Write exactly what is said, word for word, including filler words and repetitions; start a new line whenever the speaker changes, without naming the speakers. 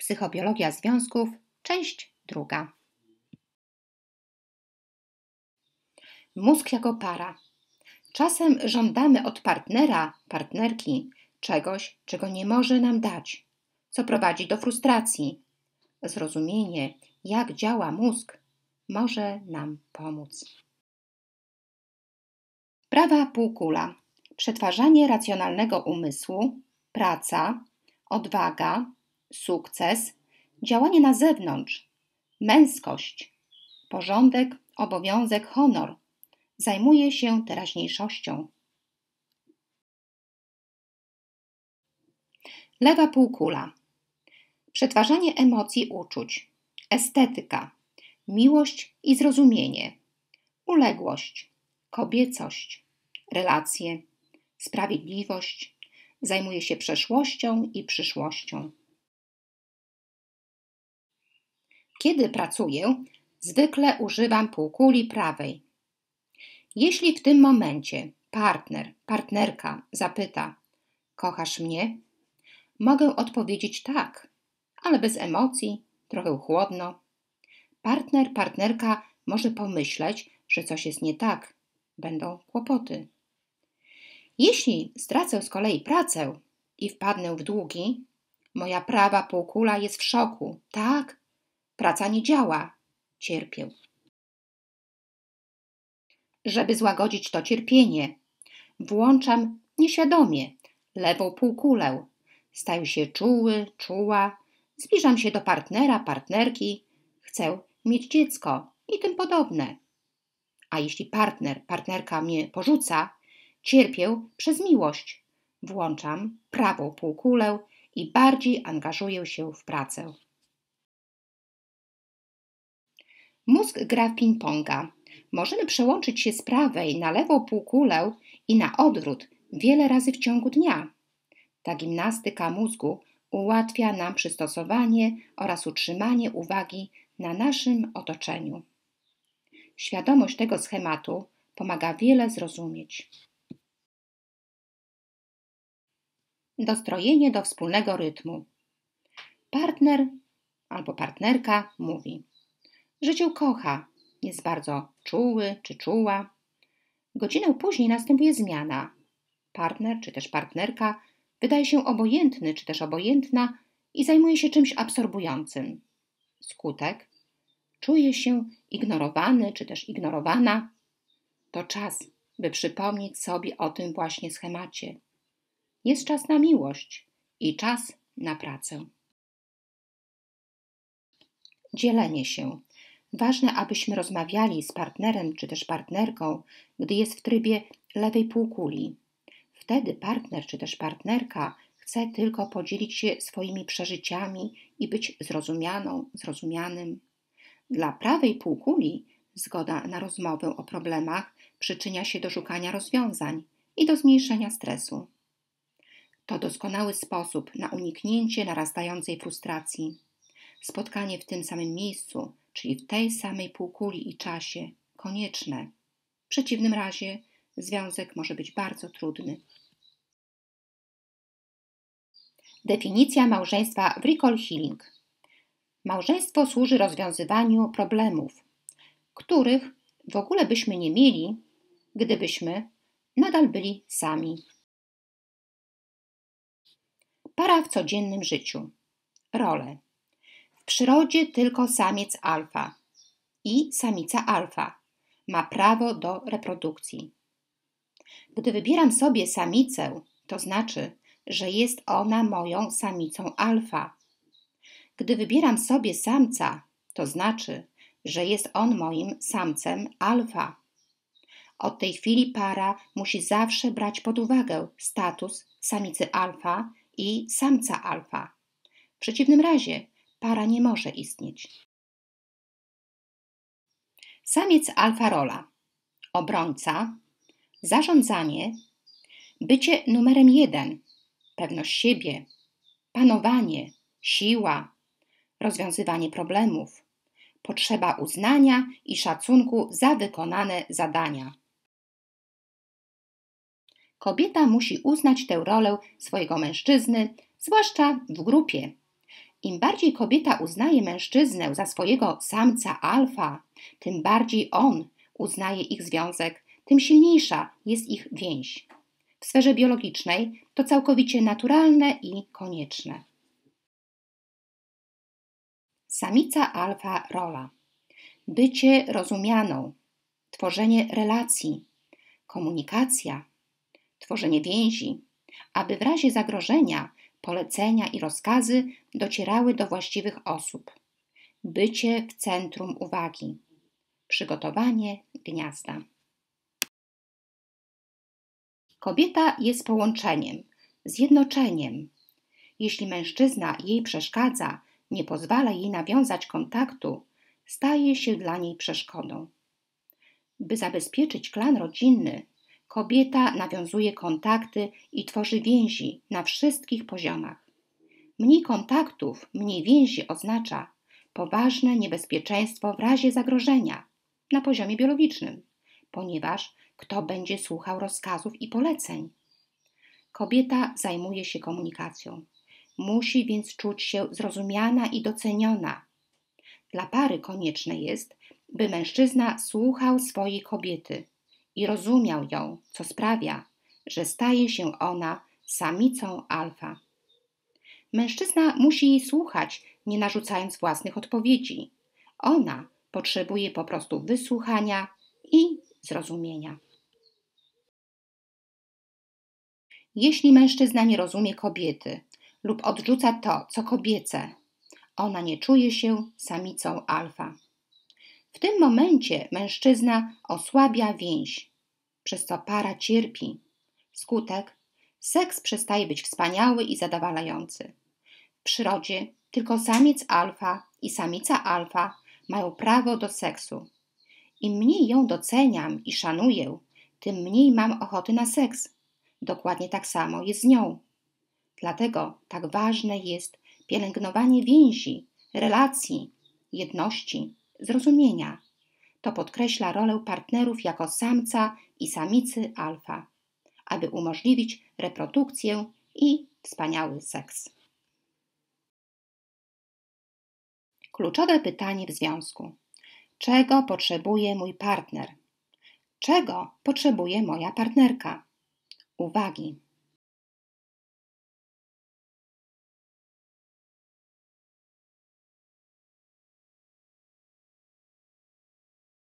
Psychobiologia związków, część druga. Mózg jako para. Czasem żądamy od partnera, partnerki czegoś, czego nie może nam dać, co prowadzi do frustracji. Zrozumienie, jak działa mózg, może nam pomóc. Prawa półkula. Przetwarzanie racjonalnego umysłu, praca, odwaga, sukces, działanie na zewnątrz, męskość, porządek, obowiązek, honor. Zajmuje się teraźniejszością. Lewa półkula. Przetwarzanie emocji, uczuć, estetyka, miłość i zrozumienie, uległość, kobiecość, relacje, sprawiedliwość. Zajmuje się przeszłością i przyszłością. Kiedy pracuję, zwykle używam półkuli prawej. Jeśli w tym momencie partner, partnerka zapyta: kochasz mnie? Mogę odpowiedzieć tak, ale bez emocji, trochę chłodno. Partner, partnerka może pomyśleć, że coś jest nie tak. Będą kłopoty. Jeśli stracę z kolei pracę i wpadnę w długi, moja prawa półkula jest w szoku. Tak, praca nie działa. Cierpię. Żeby złagodzić to cierpienie, włączam nieświadomie lewą półkulę. Staję się czuły, czuła, zbliżam się do partnera, partnerki, chcę mieć dziecko i tym podobne. A jeśli partner, partnerka mnie porzuca, cierpię przez miłość. Włączam prawą półkulę i bardziej angażuję się w pracę. Mózg gra w ping-ponga. Możemy przełączyć się z prawej na lewą półkulę i na odwrót wiele razy w ciągu dnia. Ta gimnastyka mózgu ułatwia nam przystosowanie oraz utrzymanie uwagi na naszym otoczeniu. Świadomość tego schematu pomaga wiele zrozumieć. Dostrojenie do wspólnego rytmu. Partner albo partnerka mówi, że cię kocha, jest bardzo czuły czy czuła. Godzinę później następuje zmiana. Partner czy też partnerka wydaje się obojętny czy też obojętna i zajmuje się czymś absorbującym. Skutek: czuje się ignorowany czy też ignorowana. To czas, by przypomnieć sobie o tym właśnie schemacie. Jest czas na miłość i czas na pracę. Dzielenie się. Ważne, abyśmy rozmawiali z partnerem czy też partnerką, gdy jest w trybie lewej półkuli. Wtedy partner czy też partnerka chce tylko podzielić się swoimi przeżyciami i być zrozumianą, zrozumianym. Dla prawej półkuli zgoda na rozmowę o problemach przyczynia się do szukania rozwiązań i do zmniejszenia stresu. To doskonały sposób na uniknięcie narastającej frustracji. Spotkanie w tym samym miejscu, czyli w tej samej półkuli i czasie, konieczne. W przeciwnym razie związek może być bardzo trudny. Definicja małżeństwa w Recall Healing. Małżeństwo służy rozwiązywaniu problemów, których w ogóle byśmy nie mieli, gdybyśmy nadal byli sami. Para w codziennym życiu. Role. W przyrodzie tylko samiec alfa i samica alfa ma prawo do reprodukcji. Gdy wybieram sobie samicę, to znaczy, że jest ona moją samicą alfa. Gdy wybieram sobie samca, to znaczy, że jest on moim samcem alfa. Od tej chwili para musi zawsze brać pod uwagę status samicy alfa i samca alfa. W przeciwnym razie para nie może istnieć. Samiec alfa rola. Obrońca, zarządzanie, bycie numerem jeden, pewność siebie, panowanie, siła, rozwiązywanie problemów, potrzeba uznania i szacunku za wykonane zadania. Kobieta musi uznać tę rolę swojego mężczyzny, zwłaszcza w grupie. Im bardziej kobieta uznaje mężczyznę za swojego samca alfa, tym bardziej on uznaje ich związek, tym silniejsza jest ich więź. W sferze biologicznej to całkowicie naturalne i konieczne. Samica alfa rola. Bycie rozumianą, tworzenie relacji, komunikacja, tworzenie więzi, aby w razie zagrożenia polecenia i rozkazy docierały do właściwych osób. Bycie w centrum uwagi. Przygotowanie gniazda. Kobieta jest połączeniem, zjednoczeniem. Jeśli mężczyzna jej przeszkadza, nie pozwala jej nawiązać kontaktu, staje się dla niej przeszkodą. By zabezpieczyć klan rodzinny, kobieta nawiązuje kontakty i tworzy więzi na wszystkich poziomach. Mniej kontaktów, mniej więzi oznacza poważne niebezpieczeństwo w razie zagrożenia na poziomie biologicznym, ponieważ kto będzie słuchał rozkazów i poleceń? Kobieta zajmuje się komunikacją. Musi więc czuć się zrozumiana i doceniona. Dla pary konieczne jest, by mężczyzna słuchał swojej kobiety i rozumiał ją, co sprawia, że staje się ona samicą alfa. Mężczyzna musi jej słuchać, nie narzucając własnych odpowiedzi. Ona potrzebuje po prostu wysłuchania i zrozumienia. Jeśli mężczyzna nie rozumie kobiety lub odrzuca to, co kobiece, ona nie czuje się samicą alfa. W tym momencie mężczyzna osłabia więź, przez co para cierpi. Skutek: seks przestaje być wspaniały i zadowalający. W przyrodzie tylko samiec alfa i samica alfa mają prawo do seksu. Im mniej ją doceniam i szanuję, tym mniej mam ochoty na seks. Dokładnie tak samo jest z nią. Dlatego tak ważne jest pielęgnowanie więzi, relacji, jedności, zrozumienia. To podkreśla rolę partnerów jako samca i samicy alfa, aby umożliwić reprodukcję i wspaniały seks. Kluczowe pytanie w związku. Czego potrzebuje mój partner? Czego potrzebuje moja partnerka? Uwagi.